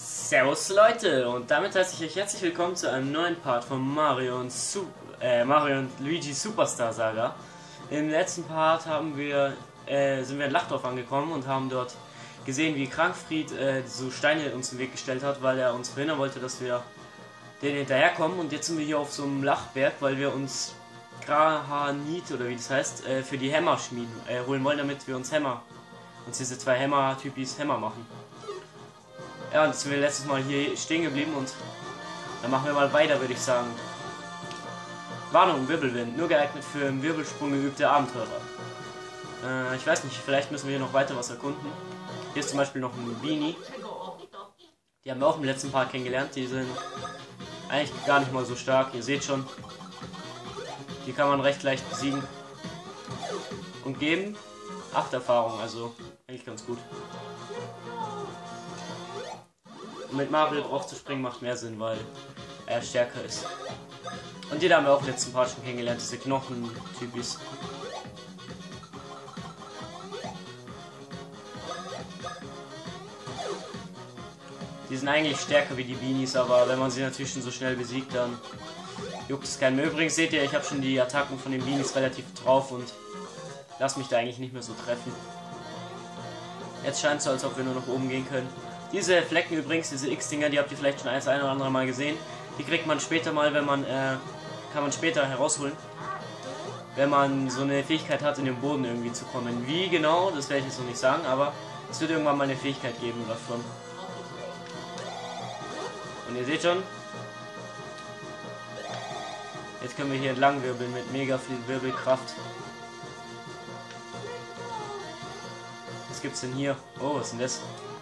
Servus Leute und damit heiße ich euch herzlich willkommen zu einem neuen Part von Mario und Luigi Superstar Saga. Im letzten Part sind wir in Lachdorf angekommen und haben dort gesehen, wie Krankfried so Steine uns im Weg gestellt hat, weil er uns verhindern wollte, dass wir denen hinterherkommen. Und jetzt sind wir hier auf so einem Lachberg, weil wir uns Grahanit oder wie das heißt für die Hämmer schmieden holen wollen, damit wir uns diese zwei Hämmer-Typis Hämmer machen. Ja, und jetzt sind wir letztes Mal hier stehen geblieben und dann machen wir mal weiter, würde ich sagen. Warnung, Wirbelwind, nur geeignet für im Wirbelsprung geübte Abenteurer. Ich weiß nicht, vielleicht müssen wir hier noch weiter was erkunden. Hier ist zum Beispiel noch ein Beanie. Die haben wir auch im letzten Part kennengelernt. Die sind eigentlich gar nicht mal so stark. Ihr seht schon, die kann man recht leicht besiegen. Und geben 8 Erfahrung, also eigentlich ganz gut. Und mit Mario drauf zu springen macht mehr Sinn, weil er stärker ist. Und die da haben wir auch im letzten Part schon kennengelernt, diese Knochentypis. Die sind eigentlich stärker wie die Beanies, aber wenn man sie natürlich schon so schnell besiegt, dann juckt es keinen mehr. Übrigens seht ihr, ich habe schon die Attacken von den Beanies relativ drauf und lass mich da eigentlich nicht mehr so treffen. Jetzt scheint es so, als ob wir nur nach oben gehen können. Diese Flecken übrigens, diese X-Dinger, die habt ihr vielleicht schon ein oder andere Mal gesehen. Die kriegt man später mal, wenn man, kann man später herausholen. Wenn man so eine Fähigkeit hat, in den Boden irgendwie zu kommen. Wie genau, das werde ich jetzt noch nicht sagen, aber es wird irgendwann mal eine Fähigkeit geben davon. Und ihr seht schon, jetzt können wir hier entlang wirbeln mit mega viel Wirbelkraft. Was gibt's denn hier? Oh, was ist denn das?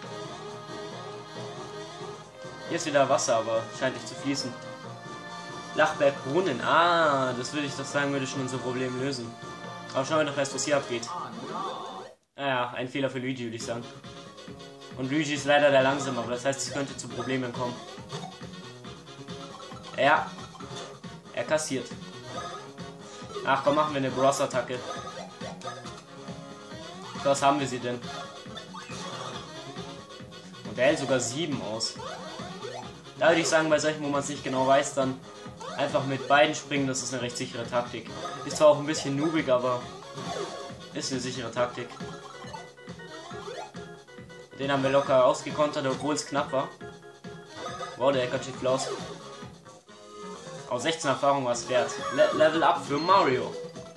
Hier ist wieder Wasser, aber scheint nicht zu fließen. Lachbergbrunnen. Ah, das würde ich doch sagen, würde schon unser Problem lösen. Aber schauen wir doch erst, was hier abgeht. Naja, ein Fehler für Luigi, würde ich sagen. Und Luigi ist leider der Langsame, aber das heißt, es könnte zu Problemen kommen. Ja, er kassiert. Ach komm, machen wir eine Bros-Attacke. Was haben wir sie denn? Und der hält sogar 7 aus. Da würde ich sagen, bei solchen, wo man es nicht genau weiß, dann einfach mit beiden springen, das ist eine recht sichere Taktik. Ist zwar auch ein bisschen noobig, aber ist eine sichere Taktik. Den haben wir locker ausgekontert, obwohl es knapp war. Wow, der Hacker schießt los. Auch 16 Erfahrung war es wert. Level up für Mario.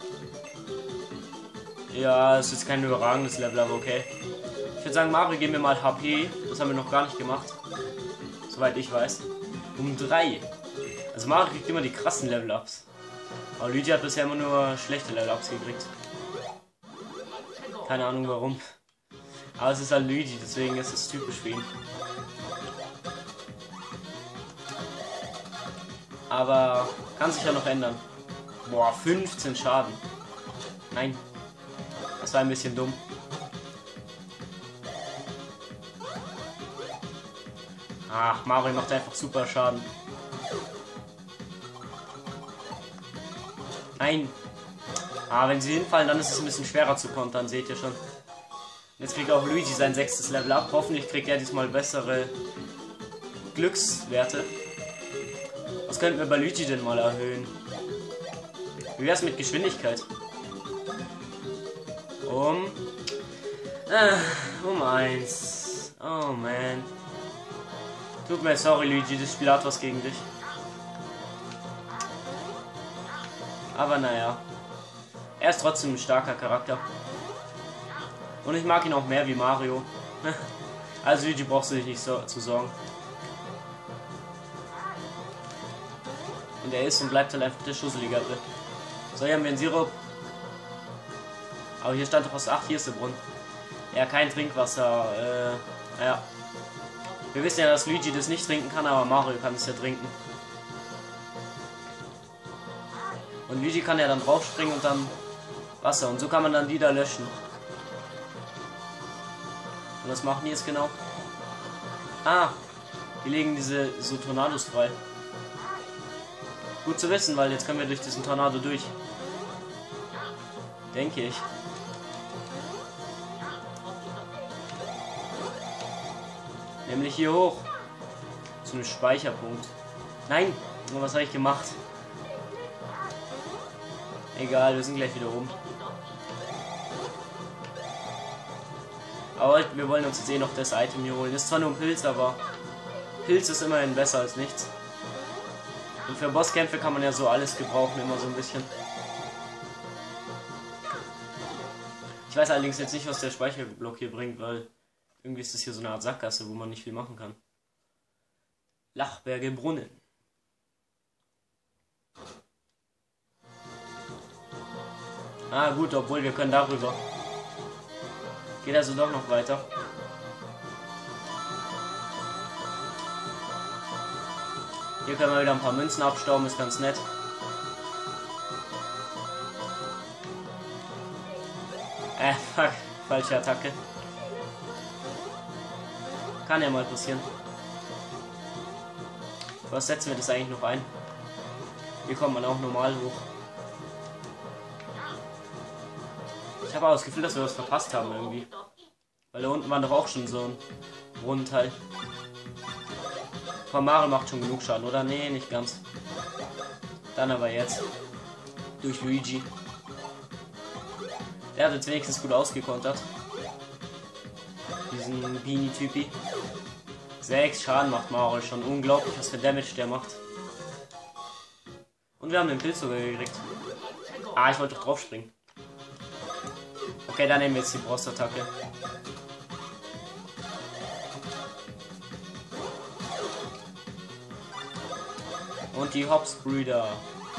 Ja, es ist kein überragendes Level, aber okay. Ich würde sagen, Mario, geben wir mal HP. Das haben wir noch gar nicht gemacht. Soweit ich weiß. Um 3. Also Mario kriegt immer die krassen Level-Ups. Aber Luigi hat bisher immer nur schlechte Level-Ups gekriegt. Keine Ahnung warum. Aber es ist halt Luigi, deswegen ist es typisch für ihn. Aber kann sich ja noch ändern. Boah, 15 Schaden. Nein. Das war ein bisschen dumm. Ach, Mario macht einfach super Schaden. Nein. Ah, wenn sie hinfallen, dann ist es ein bisschen schwerer zu kontern, seht ihr schon. Jetzt kriegt auch Luigi sein 6. Level ab. Hoffentlich kriegt er diesmal bessere Glückswerte. Was könnten wir bei Luigi denn mal erhöhen? Wie wäre es mit Geschwindigkeit? Um 1. Oh man. Tut mir sorry, Luigi, das Spiel hat was gegen dich. Aber naja. Er ist trotzdem ein starker Charakter. Und ich mag ihn auch mehr wie Mario. Also Luigi brauchst du dich nicht so zu sorgen. Und er ist und bleibt halt einfach der Schusseligere. So, hier haben wir einen Sirup. Aber hier stand doch aus 8, hier ist der Brunnen. Ja, kein Trinkwasser. Ja. Wir wissen ja, dass Luigi das nicht trinken kann, aber Mario kann es ja trinken. Und Luigi kann ja dann draufspringen und dann Wasser. Und so kann man dann die da löschen. Und was machen die jetzt genau? Ah, die legen diese so Tornados frei. Gut zu wissen, weil jetzt können wir durch diesen Tornado durch. Denke ich. Nämlich hier hoch. Zu einem Speicherpunkt. Nein! Was habe ich gemacht? Egal, wir sind gleich wieder oben. Aber wir wollen uns jetzt eh noch das Item hier holen. Ist zwar nur ein Pilz, aber Pilz ist immerhin besser als nichts. Und für Bosskämpfe kann man ja so alles gebrauchen, immer so ein bisschen. Ich weiß allerdings jetzt nicht, was der Speicherblock hier bringt, weil irgendwie ist das hier so eine Art Sackgasse, wo man nicht viel machen kann. Lachberge Brunnen. Ah gut, obwohl wir können darüber. Geht also doch noch weiter. Hier können wir wieder ein paar Münzen abstauben, ist ganz nett. Fuck, falsche Attacke. Kann ja mal passieren. Was setzen wir das eigentlich noch ein? Hier kommt man auch normal hoch. Ich habe auch das Gefühl, dass wir was verpasst haben irgendwie. Weil da unten war doch auch schon so ein Brunnenteil. Mario macht schon genug Schaden, oder? Nee, nicht ganz. Dann aber jetzt. Durch Luigi. Der hat jetzt wenigstens gut ausgekontert. Diesen Beanie-Typi. 6 Schaden macht Mario schon. Unglaublich, was für Damage der macht. Und wir haben den Pilz sogar gekriegt. Ah, ich wollte doch drauf springen. Okay, dann nehmen wir jetzt die Brust-Attacke. Und die Hops-Brüder.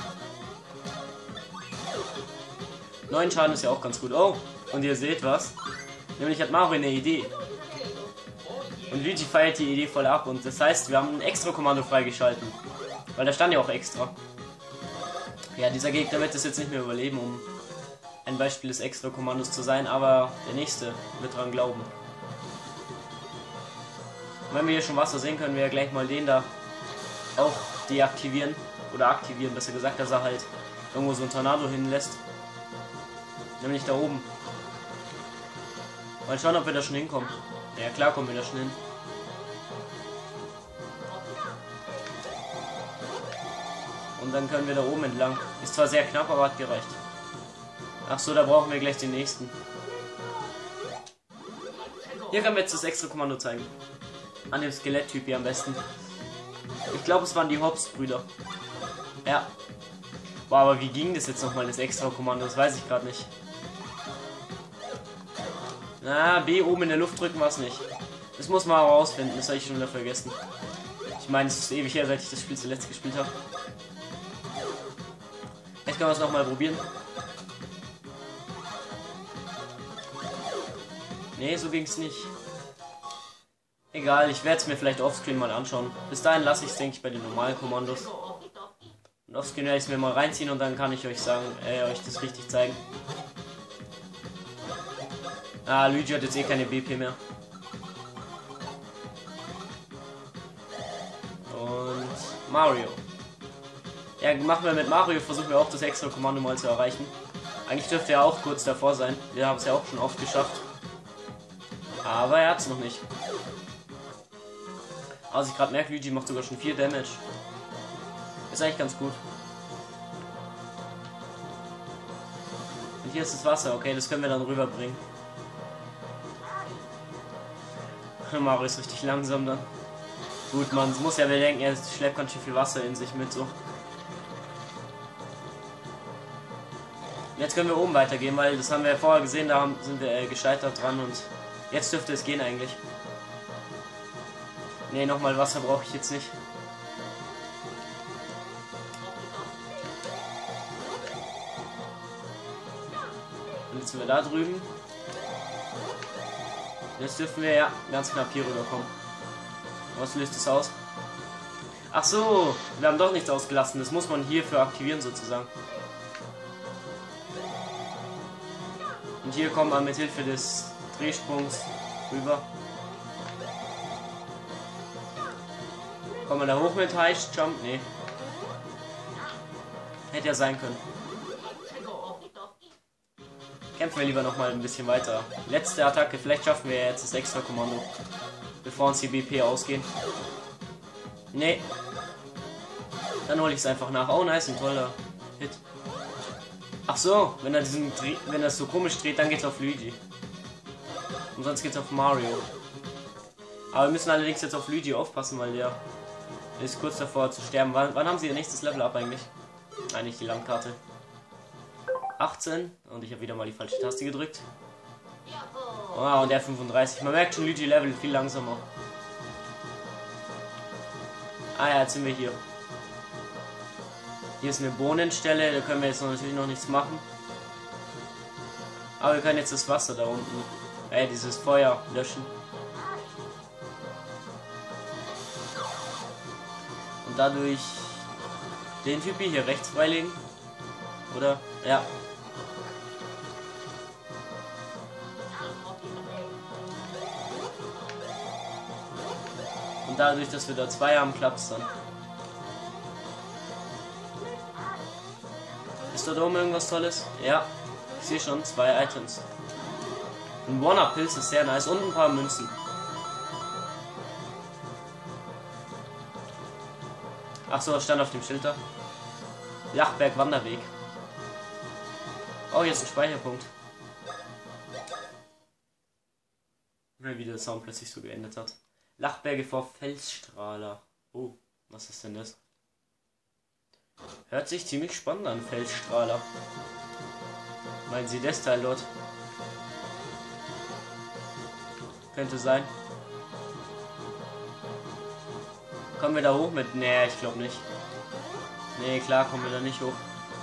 9 Schaden ist ja auch ganz gut. Oh, und ihr seht was. Nämlich hat Mario eine Idee. Und Luigi feiert die Idee voll ab. Und das heißt, wir haben ein extra Kommando freigeschalten. Weil da stand ja auch extra. Ja, dieser Gegner wird es jetzt nicht mehr überleben, um ein Beispiel des extra Kommandos zu sein. Aber der nächste wird dran glauben. Und wenn wir hier schon Wasser sehen, können wir ja gleich mal den da auch deaktivieren. Oder aktivieren, besser gesagt, dass er halt irgendwo so ein Tornado hinlässt. Nämlich da oben. Mal schauen, ob wir da schon hinkommen. Ja klar, kommen wir da schon hin. Und dann können wir da oben entlang. Ist zwar sehr knapp, aber hat gereicht. Ach so, da brauchen wir gleich den nächsten. Hier können wir jetzt das extra Kommando zeigen. An dem Skeletttyp hier am besten. Ich glaube, es waren die Hops-Brüder. Ja. Boah, aber wie ging das jetzt nochmal, das extra Kommando? Das weiß ich gerade nicht. Na, B oben in der Luft drücken war es nicht. Das muss man auch rausfinden, das habe ich schon wieder vergessen. Ich meine, es ist ewig her, seit ich das Spiel zuletzt gespielt habe. Jetzt können wir es nochmal probieren. Nee, so ging es nicht. Egal, ich werde es mir vielleicht offscreen mal anschauen. Bis dahin lasse ich es, denke ich, bei den normalen Kommandos. Und offscreen werde ich es mir mal reinziehen und dann kann ich euch sagen, euch das richtig zeigen. Ah, Luigi hat jetzt eh keine BP mehr. Und Mario. Ja, machen wir mit Mario, versuchen wir auch das extra Kommando mal zu erreichen. Eigentlich dürfte er auch kurz davor sein. Wir haben es ja auch schon oft geschafft. Aber er hat es noch nicht. Also ich gerade merke, Luigi macht sogar schon 4 Damage. Ist eigentlich ganz gut. Und hier ist das Wasser, okay, das können wir dann rüberbringen. Mario ist richtig langsam dann. Gut, man muss ja bedenken, er schleppt ganz schön viel Wasser in sich mit so. Jetzt können wir oben weitergehen, weil das haben wir ja vorher gesehen, da sind wir gescheitert dran und jetzt dürfte es gehen eigentlich. Ne, nochmal Wasser brauche ich jetzt nicht. Und jetzt sind wir da drüben. Jetzt dürfen wir ja ganz knapp hier rüberkommen. Was löst das aus? Ach so, wir haben doch nichts ausgelassen. Das muss man hierfür aktivieren sozusagen. Und hier kommt man mit Hilfe des Drehsprungs rüber. Kommt man da hoch mit High Jump? Nee. Hätte ja sein können. Kämpfen wir lieber noch mal ein bisschen weiter. Letzte Attacke, vielleicht schaffen wir jetzt das extra Kommando, bevor uns die BP ausgehen. Nee. Dann hole ich es einfach nach. Oh, nice, ein toller Hit. Ach so, wenn er das so komisch dreht, dann geht's auf Luigi. Und sonst geht's auf Mario. Aber wir müssen allerdings jetzt auf Luigi aufpassen, weil der ist kurz davor zu sterben. Wann haben sie ihr nächstes Level up eigentlich? Eigentlich die Landkarte. 18 und ich habe wieder mal die falsche Taste gedrückt. Oh, und der 35. Man merkt schon, Luigi Level viel langsamer. Ah ja, jetzt sind wir hier. Hier ist eine Bohnenstelle, da können wir jetzt natürlich noch nichts machen. Aber wir können jetzt das Wasser da unten, dieses Feuer löschen. Und dadurch den Typi hier rechts freilegen. Oder? Ja. Und dadurch, dass wir da 2 haben, klappt es dann. Ist dort oben irgendwas Tolles? Ja, ich sehe schon 2 Items. Ein One-Up-Pilz ist sehr nice und ein paar Münzen. Ach so, stand auf dem Schild da. Lachberg Wanderweg. Oh, jetzt ein Speicherpunkt. Wie der Sound plötzlich so geändert hat. Lachberge vor Felsstrahler. Oh, was ist denn das? Hört sich ziemlich spannend an, Felsstrahler. Meinen Sie das Teil dort? Könnte sein. Kommen wir da hoch mit? Nee, ich glaube nicht. Nee, klar kommen wir da nicht hoch.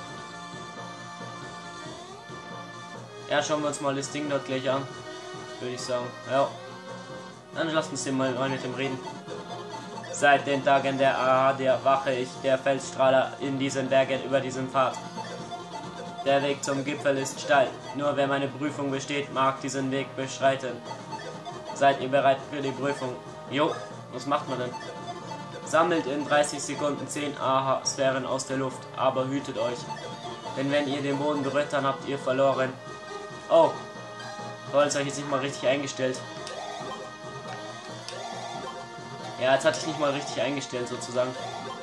Ja, schauen wir uns mal das Ding dort gleich an. Würde ich sagen. Ja. Dann lasst uns den mal mit dem reden. Seit den Tagen der AHD wache ich, der Felsstrahler in diesen Bergen über diesen Pfad. Der Weg zum Gipfel ist steil. Nur wer meine Prüfung besteht, mag diesen Weg beschreiten. Seid ihr bereit für die Prüfung? Jo, was macht man denn? Sammelt in 30 Sekunden 10 AHA-Sphären aus der Luft, aber hütet euch. Denn wenn ihr den Boden berührt, dann habt ihr verloren. Oh, toll, das habe ich jetzt nicht mal richtig eingestellt. Ja, jetzt hatte ich nicht mal richtig eingestellt, sozusagen.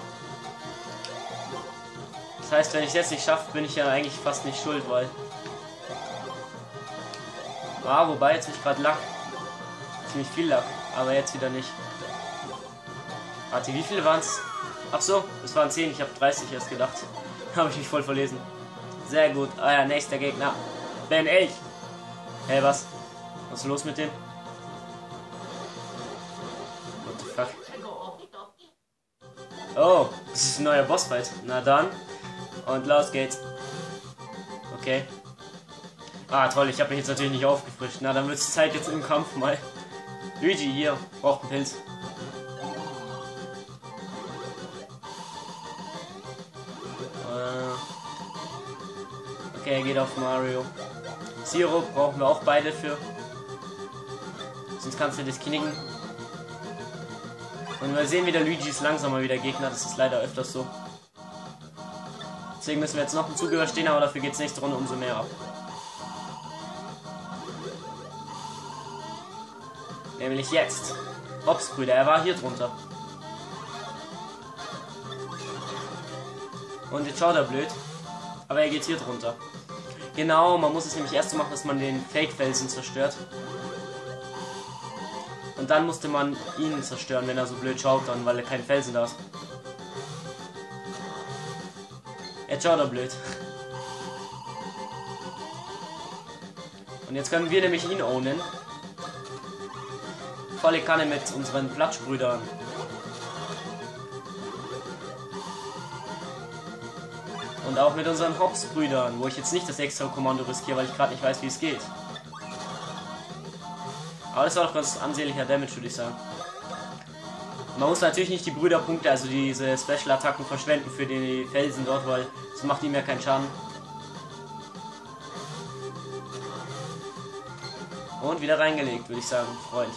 Das heißt, wenn ich es jetzt nicht schaffe, bin ich ja eigentlich fast nicht schuld, weil... Ah, wobei, jetzt habe ich gerade Lack. Ziemlich viel Lack, aber jetzt wieder nicht. Warte, wie viele waren es? Ach so, es waren 10, ich habe 30 erst gedacht. Habe ich mich voll verlesen. Sehr gut. Ah ja, nächster Gegner. Bin ich. Hey, was? Was ist los mit dem? What the fuck? Oh, das ist ein neuer Bossfight. Na dann. Und los geht's. Okay. Ah, toll, ich habe mich jetzt natürlich nicht aufgefrischt. Na, dann wird es Zeit jetzt im Kampf mal. Luigi, hier, braucht einen Pilz. Okay, geht auf Mario. Sirup brauchen wir auch beide für. Sonst kannst du das knicken. Und wir sehen wieder, Luigi ist langsamer wie der Gegner. Das ist leider öfters so. Deswegen müssen wir jetzt noch einen Zug überstehen, aber dafür geht es nächste Runde umso mehr ab. Nämlich jetzt. Hops Brüder, er war hier drunter. Und jetzt schaut er blöd. Aber er geht hier drunter. Genau, man muss es nämlich erst so machen, dass man den Fake-Felsen zerstört. Und dann musste man ihn zerstören, wenn er so blöd schaut, dann, weil er kein Felsen da ist. Jetzt schaut er blöd. Und jetzt können wir nämlich ihn ownen. Volle Kanne mit unseren Platschbrüdern. Und auch mit unseren Hops-Brüdern, wo ich jetzt nicht das extra Kommando riskiere, weil ich gerade nicht weiß, wie es geht. Aber das war doch ganz ansehnlicher Damage, würde ich sagen. Man muss natürlich nicht die Brüderpunkte, also diese Special-Attacken verschwenden für die Felsen dort, weil das macht ihm ja keinen Schaden. Und wieder reingelegt, würde ich sagen, Freund.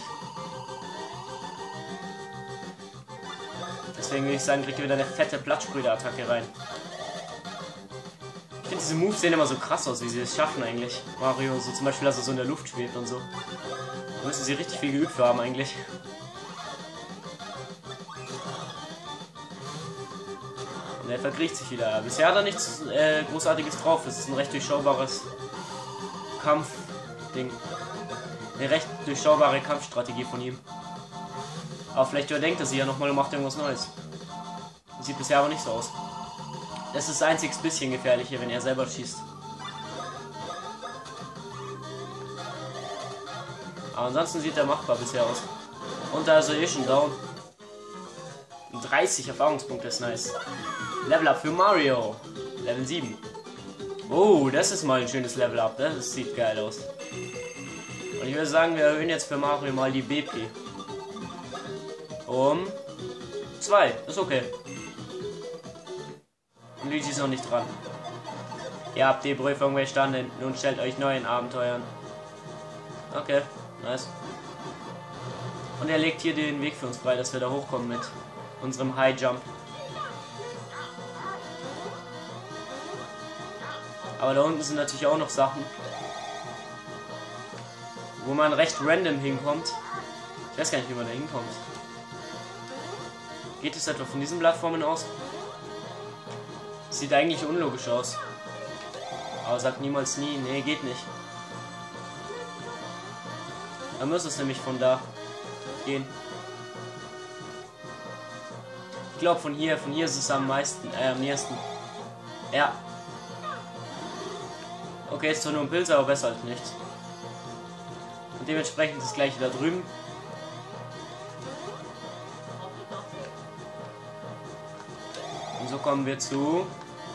Deswegen würde ich sagen, kriegt ihr wieder eine fette Platschbrüder-Attacke rein. Ich finde, diese Moves sehen immer so krass aus, wie sie es schaffen eigentlich. Mario, so zum Beispiel, dass er so in der Luft schwebt und so. Da müssen sie richtig viel geübt für haben eigentlich. Und er verkriecht sich wieder. Bisher hat er nichts Großartiges drauf. Es ist ein recht durchschaubares Kampfding. Eine recht durchschaubare Kampfstrategie von ihm. Aber vielleicht überdenkt er sie ja nochmal und macht irgendwas Neues. Sieht bisher aber nicht so aus. Das ist das einzig bisschen gefährliche, wenn er selber schießt. Aber ansonsten sieht er machbar bisher aus. Und da ist er eh schon down. 30 Erfahrungspunkte ist nice. Level Up für Mario. Level 7. Oh, das ist mal ein schönes Level Up. Das sieht geil aus. Und ich würde sagen, wir erhöhen jetzt für Mario mal die BP. Um 2. Ist okay. Und Luigi ist noch nicht dran. Ihr habt die Prüfung bestanden. Nun stellt euch neuen Abenteuern. Okay, nice. Und er legt hier den Weg für uns frei, dass wir da hochkommen mit unserem High Jump. Aber da unten sind natürlich auch noch Sachen, wo man recht random hinkommt. Ich weiß gar nicht, wie man da hinkommt. Geht es etwa von diesen Plattformen aus? Sieht eigentlich unlogisch aus. Aber sagt niemals nie. Nee, geht nicht. Da muss es nämlich von da gehen. Ich glaube von hier ist es am meisten, am nächsten. Ja. Okay, ist zwar nur ein Pilz, aber besser als nichts. Und dementsprechend das gleiche da drüben. Und so kommen wir zu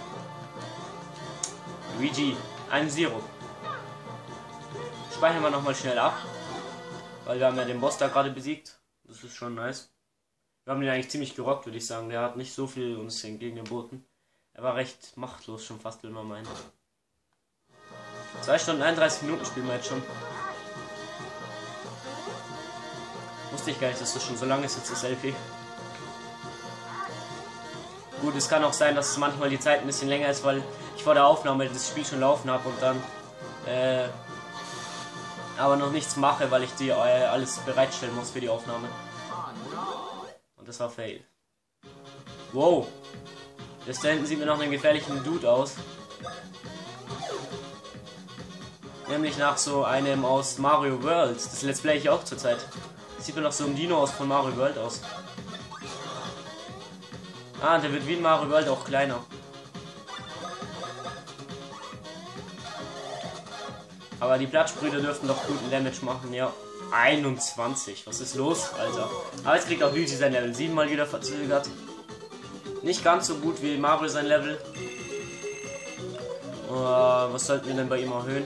Luigi, ein Sirup. Speichern wir nochmal schnell ab, weil wir haben ja den Boss da gerade besiegt. Das ist schon nice. Wir haben den eigentlich ziemlich gerockt, würde ich sagen. Der hat nicht so viel uns entgegengeboten. Er war recht machtlos, schon fast, will man meinen. 2 Stunden 31 Minuten spielen wir jetzt schon. Wusste ich gar nicht, dass das schon so lange ist jetzt das Selfie. Gut, es kann auch sein, dass manchmal die Zeit ein bisschen länger ist, weil ich vor der Aufnahme das Spiel schon laufen habe und dann aber noch nichts mache, weil ich die alles bereitstellen muss für die Aufnahme. Und das war Fail. Wow. Das da hinten sieht mir noch einen gefährlichen Dude aus. Nämlich nach so einem aus Mario World. Das Let's Play ich auch zurzeit. Sieht mir noch so ein Dino aus von Mario World aus. Ah, der wird wie in Mario World auch kleiner. Aber die Platzsprüder dürften doch guten Damage machen, ja. 21, was ist los, Alter? Aber jetzt kriegt auch Luigi sein Level 7 mal wieder verzögert. Nicht ganz so gut wie Mario sein Level. Was sollten wir denn bei ihm erhöhen?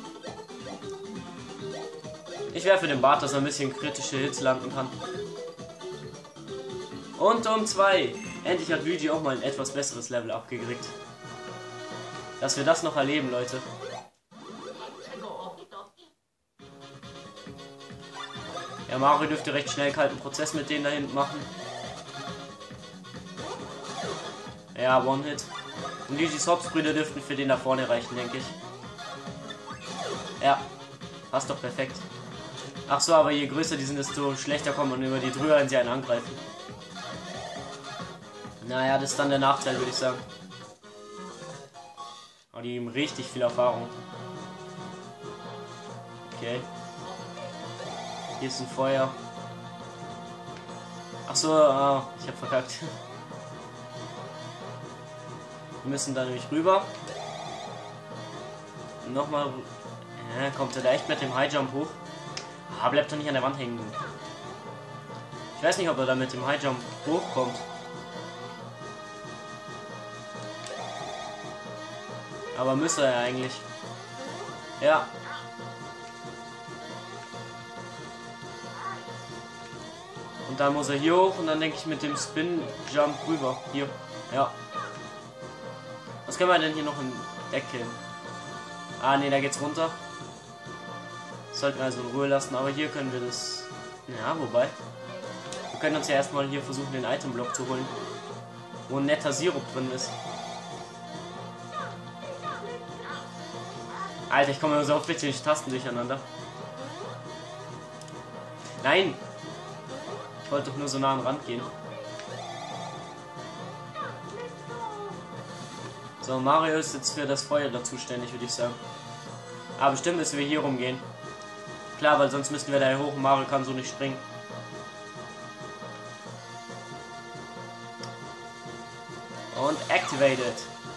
Ich wäre für den Bart, dass er ein bisschen kritische Hits landen kann. Und um 2. Endlich hat Luigi auch mal ein etwas besseres Level abgekriegt. Dass wir das noch erleben, Leute. Ja, Mario dürfte recht schnell kalten Prozess mit denen da hinten machen. Ja, One-Hit. Und Luigi's Hops-Brüder dürften für den da vorne reichen, denke ich. Ja, passt doch perfekt. Ach so, aber je größer die sind, desto schlechter kommt man über die drüber, wenn sie einen angreifen. Naja, das ist dann der Nachteil, würde ich sagen. Aber die haben richtig viel Erfahrung. Okay. Hier ist ein Feuer. Ach so, ich habe verkackt. Wir müssen da nämlich rüber. Nochmal. Kommt er da echt mit dem High Jump hoch? Ah, bleibt doch nicht an der Wand hängen. Ich weiß nicht, ob er da mit dem High Jump hochkommt. Aber müsste er eigentlich. Ja. Und dann muss er hier hoch und dann denke ich mit dem Spin Jump rüber. Hier. Ja. Was können wir denn hier noch entdecken? Ah ne, da geht's runter. Das sollten wir also in Ruhe lassen, aber hier können wir das. Ja, wobei. Wir können uns ja erstmal hier versuchen, den Itemblock zu holen. Wo ein netter Sirup drin ist. Alter, ich komme immer so oft mit den Tasten durcheinander. Nein! Ich wollte doch nur so nah am Rand gehen. So, Mario ist jetzt für das Feuer da zuständig, würde ich sagen. Aber bestimmt müssen wir hier rumgehen. Klar, weil sonst müssten wir da hoch und Mario kann so nicht springen. Und activated.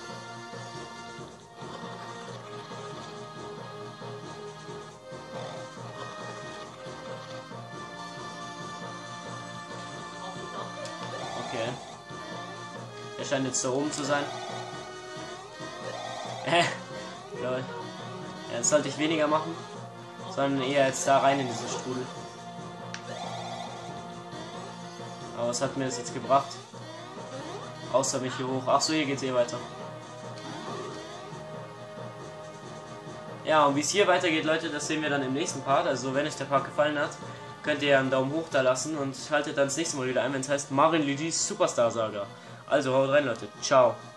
Okay. Er scheint jetzt da oben zu sein. Lol. Ja, jetzt sollte ich weniger machen, sondern eher jetzt da rein in diese Strudel. Aber was hat mir das jetzt gebracht? Außer mich hier hoch. Ach so, hier geht's eh weiter. Ja, und wie es hier weitergeht, Leute, das sehen wir dann im nächsten Part. Also, wenn euch der Part gefallen hat, könnt ihr einen Daumen hoch da lassen und schaltet dann das nächste Mal wieder ein, wenn es heißt Mario und Luigi's Superstar Saga. Also, haut rein, Leute. Ciao.